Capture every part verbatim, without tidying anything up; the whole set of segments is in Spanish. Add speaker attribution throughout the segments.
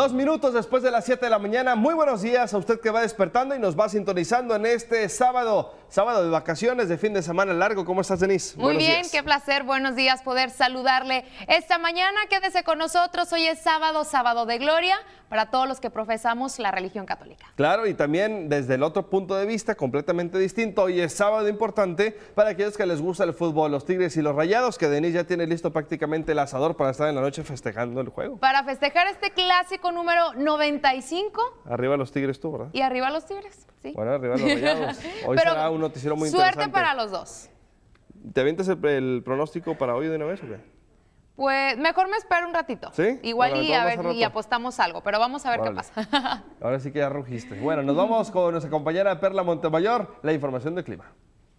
Speaker 1: Dos minutos después de las siete de la mañana. Muy buenos días a usted que va despertando y nos va sintonizando en este sábado, sábado de vacaciones, de fin de semana largo. ¿Cómo estás, Denise?
Speaker 2: Muy buenos bien, días. Qué placer, buenos días poder saludarle esta mañana. Quédese con nosotros, hoy es sábado, sábado de gloria para todos los que profesamos la religión católica.
Speaker 1: Claro, y también desde el otro punto de vista, completamente distinto, hoy es sábado importante para aquellos que les gusta el fútbol, los Tigres y los Rayados, que Denise ya tiene listo prácticamente el asador para estar en la noche festejando el juego.
Speaker 2: Para festejar este clásico número noventa y cinco.
Speaker 1: Arriba los Tigres tú, ¿verdad?
Speaker 2: Y arriba los Tigres, sí.
Speaker 1: Bueno, arriba los Rayados. Hoy
Speaker 2: Pero
Speaker 1: será un noticiero muy
Speaker 2: suerte
Speaker 1: interesante.
Speaker 2: para los dos.
Speaker 1: ¿Te avientas el, el pronóstico para hoy de una vez o qué?
Speaker 2: Pues mejor me espero un ratito.
Speaker 1: ¿Sí?
Speaker 2: Igual
Speaker 1: bueno,
Speaker 2: y a ver y apostamos algo, pero vamos a ver vale. qué pasa.
Speaker 1: Ahora sí que ya rugiste. Bueno, nos vamos con nuestra compañera Perla Montemayor, la información del clima.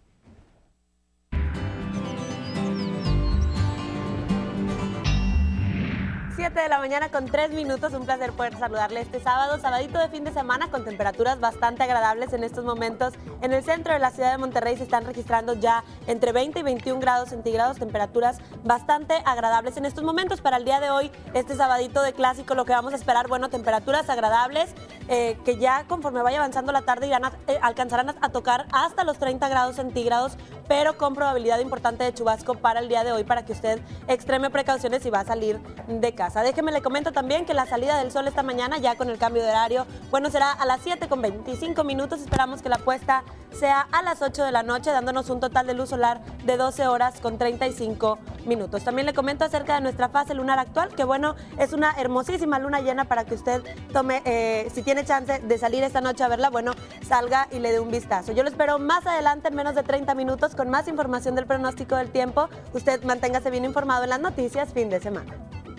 Speaker 3: siete de la mañana con tres minutos, un placer poder saludarle este sábado, sabadito de fin de semana con temperaturas bastante agradables en estos momentos. En el centro de la ciudad de Monterrey se están registrando ya entre veinte y veintiún grados centígrados, temperaturas bastante agradables en estos momentos. Para el día de hoy, este sabadito de clásico, lo que vamos a esperar, bueno, temperaturas agradables eh, que ya conforme vaya avanzando la tarde irán a, eh, alcanzarán a, a tocar hasta los treinta grados centígrados, pero con probabilidad importante de chubasco para el día de hoy, para que usted extreme precauciones si va a salir de casa. Déjeme le comento también que la salida del sol esta mañana, ya con el cambio de horario, bueno, será a las siete con veinticinco minutos. Esperamos que la puesta sea a las ocho de la noche, dándonos un total de luz solar de doce horas con treinta y cinco minutos. También le comento acerca de nuestra fase lunar actual, que bueno, es una hermosísima luna llena para que usted tome, eh, si tiene chance de salir esta noche a verla, bueno, salga y le dé un vistazo. Yo lo espero más adelante en menos de treinta minutos con más información del pronóstico del tiempo. Usted manténgase bien informado en las noticias fin de semana.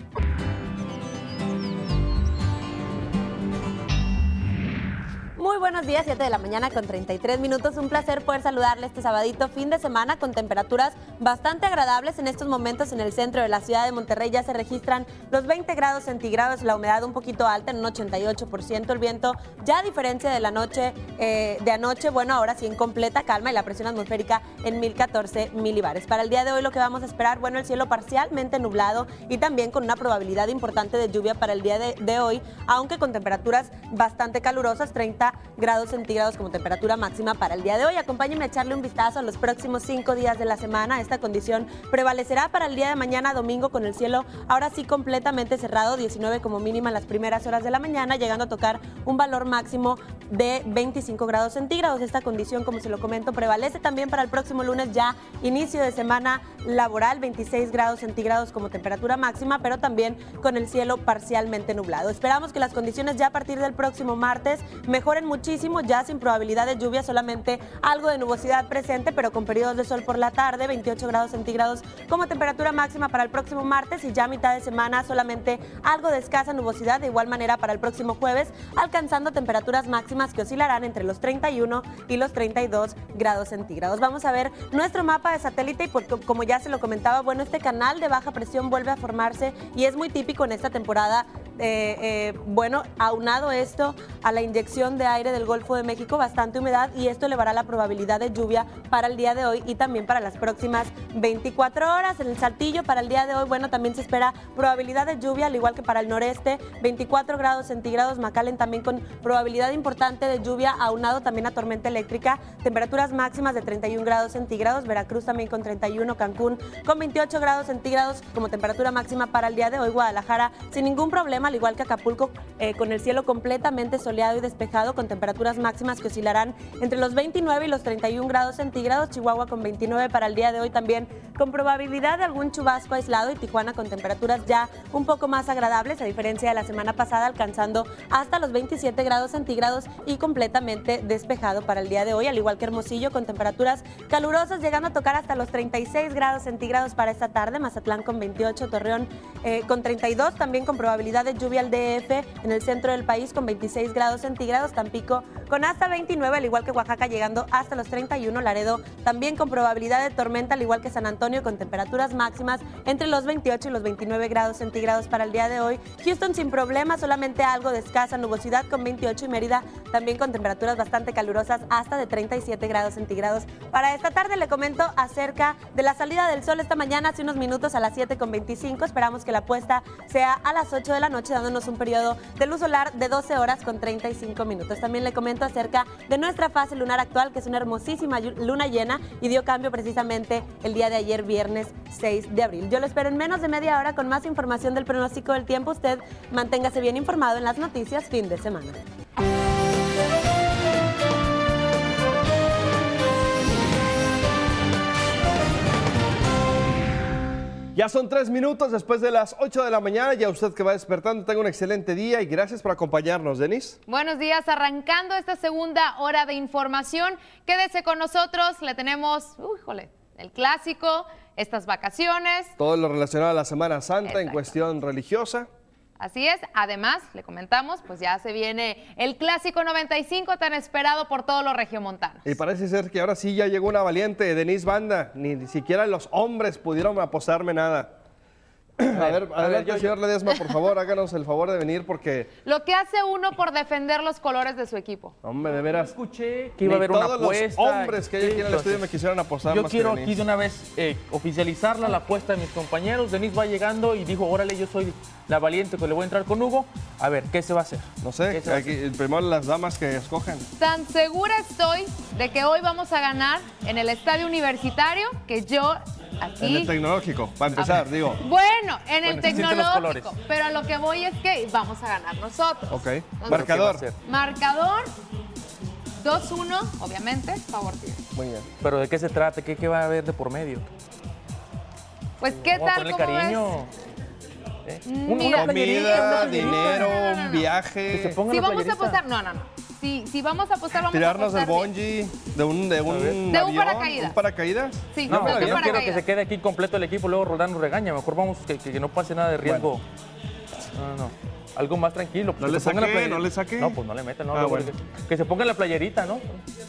Speaker 3: Muy buenos días, siete de la mañana con treinta y tres minutos. Un placer poder saludarle este sabadito fin de semana con temperaturas bastante agradables en estos momentos en el centro de la ciudad de Monterrey. Ya se registran los veinte grados centígrados, la humedad un poquito alta en un ochenta y ocho por ciento. El viento ya a diferencia de la noche eh, de anoche, bueno, ahora sí en completa calma y la presión atmosférica en mil catorce milibares. Para el día de hoy lo que vamos a esperar, bueno, el cielo parcialmente nublado y también con una probabilidad importante de lluvia para el día de, de hoy, aunque con temperaturas bastante calurosas, treinta grados centígrados como temperatura máxima para el día de hoy. Acompáñenme a echarle un vistazo a los próximos cinco días de la semana. Esta condición prevalecerá para el día de mañana domingo con el cielo ahora sí completamente cerrado, diecinueve como mínima en las primeras horas de la mañana, llegando a tocar un valor máximo de veinticinco grados centígrados. Esta condición, como se lo comento, prevalece también para el próximo lunes, ya inicio de semana laboral, veintiséis grados centígrados como temperatura máxima, pero también con el cielo parcialmente nublado. Esperamos que las condiciones ya a partir del próximo martes mejoren muchísimo, ya sin probabilidad de lluvia, solamente algo de nubosidad presente, pero con periodos de sol por la tarde, veintiocho grados centígrados como temperatura máxima para el próximo martes, y ya a mitad de semana solamente algo de escasa nubosidad, de igual manera para el próximo jueves, alcanzando temperaturas máximas que oscilarán entre los treinta y uno y los treinta y dos grados centígrados. Vamos a ver nuestro mapa de satélite y porque, como ya se lo comentaba, bueno, este canal de baja presión vuelve a formarse y es muy típico en esta temporada. Eh, eh, bueno, aunado esto a la inyección de aire del Golfo de México, bastante humedad, y esto elevará la probabilidad de lluvia para el día de hoy y también para las próximas veinticuatro horas. En el Saltillo para el día de hoy, bueno, también se espera probabilidad de lluvia, al igual que para el noreste, veinticuatro grados centígrados, McAllen también con probabilidad importante de lluvia, aunado también a tormenta eléctrica, temperaturas máximas de treinta y un grados centígrados, Veracruz también con treinta y uno, Cancún con veintiocho grados centígrados como temperatura máxima para el día de hoy, Guadalajara sin ningún problema, al igual que Acapulco, eh, con el cielo completamente soleado y despejado, con temperaturas máximas que oscilarán entre los veintinueve y los treinta y un grados centígrados, Chihuahua con veintinueve para el día de hoy también, con probabilidad de algún chubasco aislado, y Tijuana con temperaturas ya un poco más agradables, a diferencia de la semana pasada, alcanzando hasta los veintisiete grados centígrados y completamente despejado para el día de hoy, al igual que Hermosillo con temperaturas calurosas, llegando a tocar hasta los treinta y seis grados centígrados para esta tarde, Mazatlán con veintiocho, Torreón eh, con treinta y dos, también con probabilidad de lluvia al D F en el centro del país con veintiséis grados centígrados, Tampico con hasta veintinueve, al igual que Oaxaca llegando hasta los treinta y uno, Laredo también con probabilidad de tormenta, al igual que San Antonio con temperaturas máximas entre los veintiocho y los veintinueve grados centígrados para el día de hoy, Houston sin problema, solamente algo de escasa nubosidad con veintiocho, y Mérida también con temperaturas bastante calurosas hasta de treinta y siete grados centígrados. Para esta tarde le comento acerca de la salida del sol esta mañana, hace unos minutos a las siete con veinticinco, esperamos que la puesta sea a las ocho de la noche. noche, dándonos un periodo de luz solar de doce horas con treinta y cinco minutos. También le comento acerca de nuestra fase lunar actual, que es una hermosísima luna llena y dio cambio precisamente el día de ayer, viernes seis de abril. Yo lo espero en menos de media hora con más información del pronóstico del tiempo. Usted manténgase bien informado en las noticias fin de semana.
Speaker 1: Ya son tres minutos después de las ocho de la mañana. Ya usted que va despertando, tenga un excelente día y gracias por acompañarnos, Denise.
Speaker 2: Buenos días, arrancando esta segunda hora de información. Quédese con nosotros, le tenemos, uy, jole, el clásico, estas vacaciones.
Speaker 1: Todo lo relacionado a la Semana Santa. Exacto. En cuestión religiosa.
Speaker 2: Así es, además, le comentamos, pues ya se viene el clásico noventa y cinco tan esperado por todos los regiomontanos.
Speaker 1: Y parece ser que ahora sí ya llegó una valiente, Denise Banda. Ni, ni siquiera los hombres pudieron apostarme nada. A ver, a ver, yo, señor Ledesma, por favor, háganos el favor de venir porque...
Speaker 2: Lo que hace uno por defender los colores de su equipo.
Speaker 1: Hombre, de veras.
Speaker 4: Yo escuché que iba a haber una apuesta.
Speaker 1: Todos los hombres que hay aquí en el estudio me quisieron apostar
Speaker 4: Yo
Speaker 1: más
Speaker 4: quiero
Speaker 1: que
Speaker 4: aquí de una vez eh, oficializarla, la apuesta de mis compañeros. Denise va llegando y dijo, órale, yo soy la valiente que le voy a entrar con Hugo. A ver, ¿qué se va a hacer?
Speaker 1: No sé, aquí, primero las damas que escojan.
Speaker 2: Tan segura estoy de que hoy vamos a ganar en el estadio universitario que yo... Aquí.
Speaker 1: En el tecnológico, para empezar, digo.
Speaker 2: Bueno, en el
Speaker 4: bueno,
Speaker 2: tecnológico, pero a lo que voy es que vamos a ganar nosotros.
Speaker 1: Ok.
Speaker 2: Entonces,
Speaker 1: marcador.
Speaker 2: Marcador dos uno, obviamente, favor Tigres.
Speaker 1: Muy bien.
Speaker 4: ¿Pero de qué se trata? ¿Qué, qué va a haber de por medio?
Speaker 2: Pues, ¿qué
Speaker 4: Vamos
Speaker 2: tal?
Speaker 4: A
Speaker 2: ¿Cómo
Speaker 4: cariño.
Speaker 2: ves?
Speaker 4: ¿Eh? Un,
Speaker 2: Mira,
Speaker 1: comida, dinero,
Speaker 2: no, no, no, no.
Speaker 1: un viaje.
Speaker 4: Que se ponga
Speaker 2: Si
Speaker 4: la
Speaker 2: vamos a
Speaker 4: playerita.
Speaker 2: apostar, no, no, no. Si, si vamos a apostar, vamos
Speaker 1: Tirarnos
Speaker 2: a
Speaker 1: del
Speaker 2: apostar. bien.
Speaker 1: bungee, de un, de un,
Speaker 2: De un
Speaker 1: avión,
Speaker 2: paracaídas.
Speaker 1: ¿Un paracaídas?
Speaker 2: Sí,
Speaker 4: No,
Speaker 2: yo creo
Speaker 4: yo
Speaker 2: que
Speaker 4: quiero
Speaker 2: paracaídas.
Speaker 4: que se quede aquí completo el equipo, luego Roldán nos regaña. Mejor vamos, que, que, que no pase nada de riesgo.
Speaker 1: Bueno.
Speaker 4: No, no, no. Algo más tranquilo.
Speaker 1: ¿No
Speaker 4: que
Speaker 1: le
Speaker 4: se ponga
Speaker 1: saqué?
Speaker 4: la player-
Speaker 1: ¿No le saqué?
Speaker 4: No, pues no le metan. No,
Speaker 1: Ah,
Speaker 4: luego
Speaker 1: bueno.
Speaker 4: que, que se ponga la playerita, ¿no?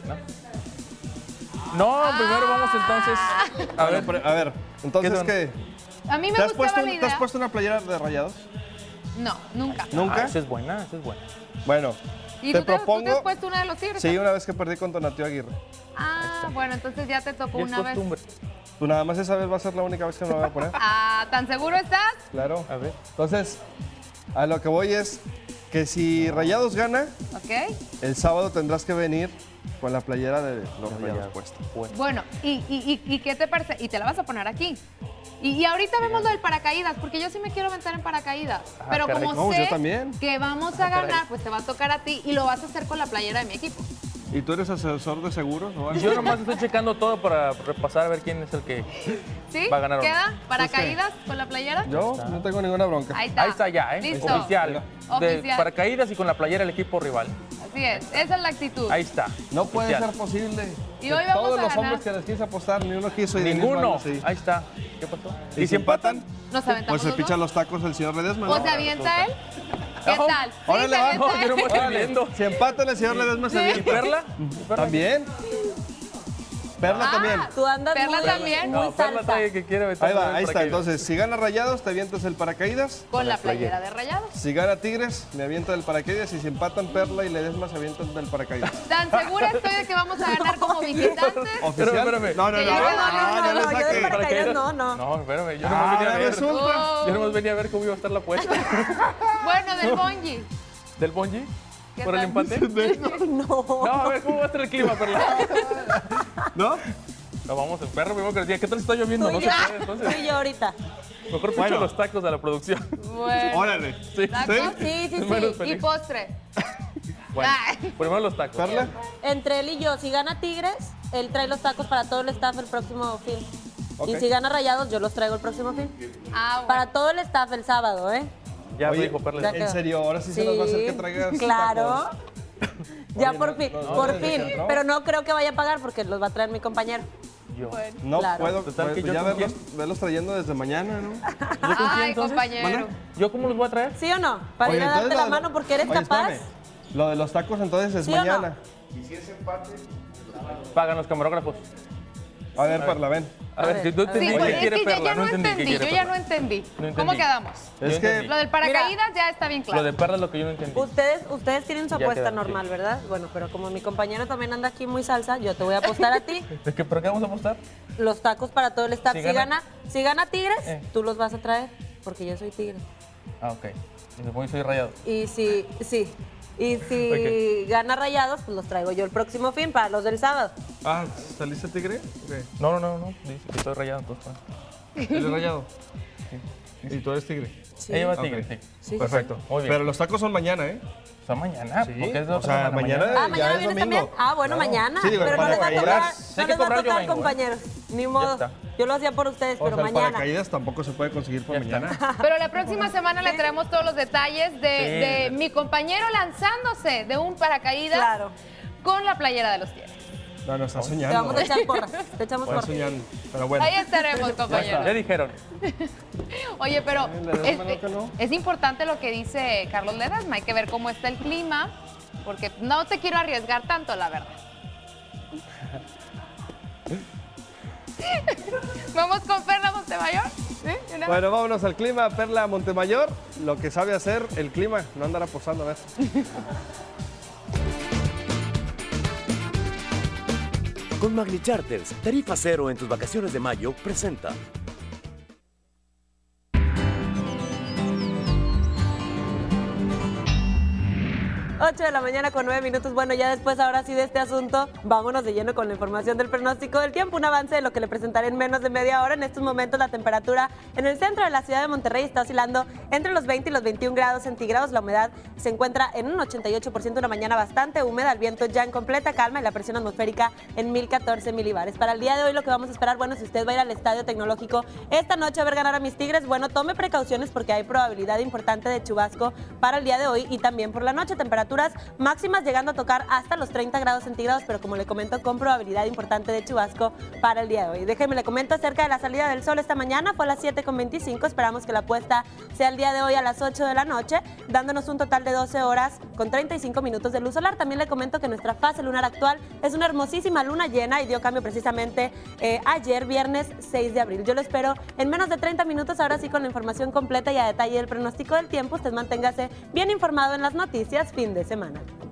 Speaker 4: No, no primero vamos entonces.
Speaker 1: A ver, a ver, entonces,
Speaker 4: son?
Speaker 1: ¿qué?
Speaker 2: A mí me
Speaker 1: ¿Te has,
Speaker 2: gustaba
Speaker 1: puesto,
Speaker 2: la
Speaker 1: ¿Te has
Speaker 2: idea.
Speaker 1: puesto una playera de Rayados?
Speaker 2: No, nunca.
Speaker 1: ¿Nunca?
Speaker 4: Ah, esa es buena, esa es buena.
Speaker 1: Bueno,
Speaker 2: ¿Y
Speaker 1: te
Speaker 2: tú, te, tú
Speaker 1: propongo...
Speaker 2: te has puesto una de los Tigres?
Speaker 1: Sí, una vez que perdí contra Natio Aguirre.
Speaker 2: Ah, bueno, entonces ya te tocó
Speaker 4: Y es
Speaker 2: una vez.
Speaker 4: costumbre.
Speaker 1: Tú nada más esa vez va a ser la única vez que me lo voy a poner.
Speaker 2: Ah, ¿tan seguro estás?
Speaker 1: Claro.
Speaker 4: A ver.
Speaker 1: Entonces, a lo que voy es que si Rayados gana,
Speaker 2: Ok.
Speaker 1: el sábado tendrás que venir con la playera de los Rayados puesta.
Speaker 4: Bueno.
Speaker 2: Bueno, ¿y, y, y, y qué te parece? Y te la vas a poner aquí. Y, y ahorita vemos lo del paracaídas, porque yo sí me quiero aventar en paracaídas.
Speaker 4: Ah,
Speaker 2: pero
Speaker 4: caray.
Speaker 2: como
Speaker 1: No,
Speaker 2: sé
Speaker 1: yo también.
Speaker 2: que vamos a
Speaker 4: Ah, caray.
Speaker 2: ganar, pues te va a tocar a ti y lo vas a hacer con la playera de mi equipo.
Speaker 1: ¿Y tú eres asesor de seguros o algo?
Speaker 4: Yo nomás estoy checando todo para repasar a ver quién es el que
Speaker 2: ¿Sí?
Speaker 4: va a ganar. o no.
Speaker 2: ¿Queda paracaídas con la playera?
Speaker 1: Yo no tengo ninguna bronca.
Speaker 2: Ahí está.
Speaker 4: Ahí está ya, ¿eh?
Speaker 2: Listo.
Speaker 4: Oficial. De
Speaker 2: Oficial.
Speaker 4: paracaídas y con la playera del equipo rival.
Speaker 2: Así es, esa es la actitud.
Speaker 4: Ahí está.
Speaker 1: No puede
Speaker 4: Oficial.
Speaker 1: ser posible.
Speaker 2: Y
Speaker 1: que
Speaker 2: hoy vamos
Speaker 1: todos
Speaker 2: a
Speaker 1: los
Speaker 2: ganar.
Speaker 1: hombres que les quise apostar, ni uno quiso. y Denise
Speaker 4: Ninguno.
Speaker 1: Banda, sí.
Speaker 4: Ahí está. ¿Qué pasó?
Speaker 1: ¿Y si empatan?
Speaker 2: Nos aventamos
Speaker 1: Pues se
Speaker 2: los
Speaker 1: pichan
Speaker 2: dos.
Speaker 1: los tacos el señor Ledesma, ¿no?
Speaker 2: ¿O se avienta él? ¿Qué
Speaker 4: Ojo.
Speaker 2: tal? ¿Sí,
Speaker 1: Órale,
Speaker 2: se
Speaker 1: va.
Speaker 2: avienta
Speaker 4: No, yo
Speaker 2: él?
Speaker 4: no me estoy
Speaker 1: Órale.
Speaker 4: viendo.
Speaker 1: Si empatan el señor Ledesma se
Speaker 2: Sí.
Speaker 4: ¿Y
Speaker 1: avienta.
Speaker 4: Perla?
Speaker 1: ¿También? Perla
Speaker 2: Ah,
Speaker 1: también.
Speaker 3: Tú andas
Speaker 2: Perla
Speaker 3: muy,
Speaker 2: también.
Speaker 3: muy
Speaker 4: No, Perla
Speaker 3: salsa.
Speaker 4: trae que quiere aventar
Speaker 1: Ahí va,
Speaker 4: el
Speaker 1: ahí está.
Speaker 4: paracaídas.
Speaker 1: Entonces, si gana Rayados, te avientas el paracaídas.
Speaker 2: Con la playera de Rayados.
Speaker 1: Si gana Tigres, me avienta el paracaídas. Y si empatan Perla y Ledesma, se avientan del paracaídas.
Speaker 2: Tan segura estoy de que vamos a ganar como visitantes.
Speaker 1: ¿Oficial?
Speaker 4: espérame.
Speaker 1: No, no,
Speaker 2: Que
Speaker 1: no.
Speaker 2: ya
Speaker 1: no,
Speaker 2: ganó,
Speaker 1: no,
Speaker 3: no,
Speaker 1: ya
Speaker 3: no,
Speaker 1: le
Speaker 3: yo de
Speaker 1: saqué.
Speaker 3: paracaídas no, no.
Speaker 4: No, espérame, yo no me
Speaker 1: Ah,
Speaker 4: venía a ver.
Speaker 1: resulta.
Speaker 4: Yo no venía a ver cómo iba a estar la apuesta.
Speaker 2: Bueno, del bungee.
Speaker 4: ¿Del bungee?
Speaker 2: ¿Qué
Speaker 4: ¿Por el
Speaker 2: tal?
Speaker 4: empate?
Speaker 3: No.
Speaker 4: No, a ver, ¿cómo va a estar el clima, Perla?
Speaker 1: ¿No?
Speaker 4: No, vamos, el perro primero que decía, ¿qué tal si está lloviendo?
Speaker 3: Tú
Speaker 4: No
Speaker 3: y
Speaker 4: se
Speaker 3: yo.
Speaker 4: puede, entonces.
Speaker 3: Tú y yo ahorita.
Speaker 4: Mejor picho
Speaker 1: Bueno.
Speaker 4: los tacos de la producción.
Speaker 2: Bueno.
Speaker 1: Órale.
Speaker 4: Sí.
Speaker 2: ¿Tacos?
Speaker 3: Sí, sí,
Speaker 4: Menos
Speaker 3: sí.
Speaker 2: Y
Speaker 4: feliz.
Speaker 2: postre.
Speaker 4: Bueno,
Speaker 2: Ay.
Speaker 4: primero los tacos.
Speaker 1: ¿Perla?
Speaker 3: Entre él y yo, si gana Tigres, él trae los tacos para todo el staff el próximo fin.
Speaker 1: Ok.
Speaker 3: Y si gana Rayados, yo los traigo el próximo fin.
Speaker 2: Ah, bueno.
Speaker 3: Para todo el staff el sábado, ¿eh?
Speaker 4: Ya me
Speaker 1: Oye,
Speaker 4: dijo Perla.
Speaker 3: Ya
Speaker 1: ¿En
Speaker 3: quedó.
Speaker 1: serio? Ahora sí, se nos va a hacer que traigas
Speaker 3: Claro.
Speaker 1: tacos.
Speaker 3: Ya
Speaker 1: Oye,
Speaker 3: por
Speaker 1: no,
Speaker 3: fin,
Speaker 1: no, no,
Speaker 3: por
Speaker 1: desde
Speaker 3: fin.
Speaker 1: que entró.
Speaker 3: Pero no creo que vaya a pagar porque los va a traer mi compañero.
Speaker 4: Yo.
Speaker 2: Bueno.
Speaker 1: No
Speaker 3: Claro.
Speaker 1: puedo,
Speaker 4: Total,
Speaker 1: pues,
Speaker 4: que yo
Speaker 1: ya
Speaker 4: con
Speaker 1: verlos, verlos trayendo desde mañana, ¿no?
Speaker 4: ¿Yo con quién,
Speaker 2: Ay,
Speaker 4: entonces?
Speaker 2: compañero.
Speaker 4: ¿Yo cómo los voy a traer?
Speaker 3: ¿Sí o no? Para
Speaker 1: Oye,
Speaker 3: ir a
Speaker 1: entonces
Speaker 3: darte
Speaker 1: lo
Speaker 3: la
Speaker 1: de-
Speaker 3: mano porque eres
Speaker 1: Oye,
Speaker 3: capaz.
Speaker 1: espérame. Lo de los tacos entonces es
Speaker 3: ¿Sí o no?
Speaker 1: mañana.
Speaker 4: Pagan los camarógrafos.
Speaker 1: A ver, Perla, ven.
Speaker 4: A ver,
Speaker 3: ver,
Speaker 4: si tú
Speaker 3: a ver.
Speaker 2: Sí,
Speaker 4: entendí
Speaker 2: pues,
Speaker 4: qué
Speaker 2: es
Speaker 4: quiere
Speaker 2: que yo
Speaker 4: Perla.
Speaker 2: ya no
Speaker 4: entendí qué
Speaker 2: entendí,
Speaker 4: quiere
Speaker 2: yo ya no
Speaker 4: Perla.
Speaker 2: entendí.
Speaker 4: No entendí.
Speaker 2: ¿Cómo quedamos?
Speaker 4: Yo
Speaker 1: Es que-
Speaker 4: entendí.
Speaker 2: Lo del paracaídas ya está bien claro.
Speaker 4: Lo de Perla es lo que yo no entendí.
Speaker 3: Ustedes, ustedes tienen su
Speaker 4: Ya
Speaker 3: apuesta
Speaker 4: queda,
Speaker 3: normal,
Speaker 4: sí.
Speaker 3: ¿verdad? Bueno, pero como mi compañero también anda aquí muy salsa, yo te voy a apostar a ti
Speaker 4: ¿De qué, ¿Pero qué vamos a apostar?
Speaker 3: los tacos para todo el staff.
Speaker 4: Si
Speaker 3: Si
Speaker 4: gana-
Speaker 3: gana, si gana Tigres,
Speaker 4: Eh.
Speaker 3: tú los vas a traer, porque yo soy Tigre.
Speaker 4: Ah, ok. Y después soy Rayado.
Speaker 3: Y si, sí. Y si okay. gana Rayados, pues los traigo yo el próximo fin para los del sábado.
Speaker 1: Ah, ¿saliste Tigre?
Speaker 4: Okay. No, no, no, no. Dice que soy Rayado, entonces.
Speaker 1: ¿Eres Rayado? Sí. ¿Y tú eres Tigre?
Speaker 3: Sí.
Speaker 4: Ella va Tigre,
Speaker 1: okay.
Speaker 4: sí.
Speaker 1: sí. Perfecto. Muy bien. Pero los tacos son mañana, ¿eh?
Speaker 4: Son mañana,
Speaker 1: sí.
Speaker 4: porque es de
Speaker 1: o sea, mañana,
Speaker 3: mañana. Ah, mañana
Speaker 1: ya es domingo.
Speaker 3: También. Ah, bueno, claro. mañana.
Speaker 1: Sí, digo,
Speaker 3: pero no les va a tocar, no les va a tocar
Speaker 4: vengo,
Speaker 3: compañeros. ¿eh? Ni modo. Yo lo hacía por ustedes,
Speaker 1: o
Speaker 3: pero
Speaker 1: sea,
Speaker 3: mañana.
Speaker 1: El paracaídas tampoco se puede conseguir por
Speaker 4: ya
Speaker 1: mañana.
Speaker 4: Está.
Speaker 2: Pero la próxima semana le traemos todos los detalles de,
Speaker 4: sí.
Speaker 2: de mi compañero lanzándose de un paracaídas
Speaker 3: claro.
Speaker 2: con la playera de los Tigres.
Speaker 1: No, no, está soñando.
Speaker 3: Te vamos a echar porras. Te echamos porras.
Speaker 1: soñando, pero bueno.
Speaker 2: Ahí estaremos, compañeros.
Speaker 4: Ya dijeron.
Speaker 2: Oye, pero
Speaker 1: es,
Speaker 2: no. es importante lo que dice Carlos Ledesma. Hay que ver cómo está el clima, porque no te quiero arriesgar tanto, la verdad. Vamos con Perla Montemayor. ¿Sí?
Speaker 1: Bueno, vámonos al clima. Perla Montemayor, lo que sabe hacer el clima, no andar apostando a ver.
Speaker 5: Con Magni Charters, tarifa cero en tus vacaciones de mayo, presenta.
Speaker 3: ocho de la mañana con nueve minutos. Bueno, ya después, ahora sí, de este asunto, vámonos de lleno con la información del pronóstico del tiempo. Un avance de lo que le presentaré en menos de media hora. En estos momentos, la temperatura en el centro de la ciudad de Monterrey está oscilando entre los veinte y los veintiún grados centígrados. La humedad se encuentra en un ochenta y ocho por ciento, una mañana bastante húmeda. El viento ya en completa calma y la presión atmosférica en mil catorce milibares. Para el día de hoy, lo que vamos a esperar, bueno, si usted va a ir al Estadio Tecnológico esta noche a ver ganar a mis Tigres, bueno, tome precauciones porque hay probabilidad importante de chubasco para el día de hoy y también por la noche. Temperaturas máximas llegando a tocar hasta los treinta grados centígrados, pero como le comento, con probabilidad importante de chubasco para el día de hoy. Déjeme le comento acerca de la salida del sol esta mañana, fue a las siete con veinticinco, esperamos que la puesta sea el día de hoy a las ocho de la noche, dándonos un total de doce horas con treinta y cinco minutos de luz solar. También le comento que nuestra fase lunar actual es una hermosísima luna llena y dio cambio precisamente eh, ayer, viernes seis de abril. Yo lo espero en menos de treinta minutos, ahora sí con la información completa y a detalle del pronóstico del tiempo. Usted manténgase bien informado en las noticias fin de semana.